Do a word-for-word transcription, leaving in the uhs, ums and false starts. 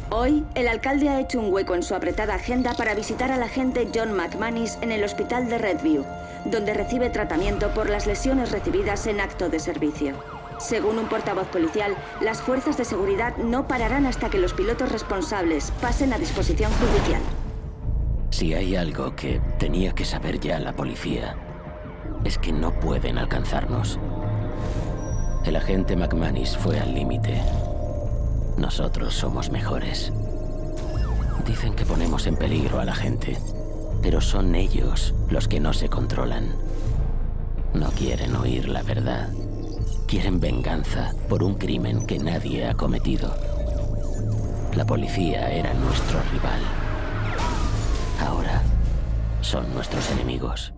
Hoy, el alcalde ha hecho un hueco en su apretada agenda para visitar al agente John McManus en el hospital de Redview, donde recibe tratamiento por las lesiones recibidas en acto de servicio. Según un portavoz policial, las fuerzas de seguridad no pararán hasta que los pilotos responsables pasen a disposición judicial. Si hay algo que tenía que saber ya la policía, es que no pueden alcanzarnos. El agente McManus fue al límite. Nosotros somos mejores. Dicen que ponemos en peligro a la gente, pero son ellos los que no se controlan. No quieren oír la verdad. Quieren venganza por un crimen que nadie ha cometido. La policía era nuestro rival. Ahora son nuestros enemigos.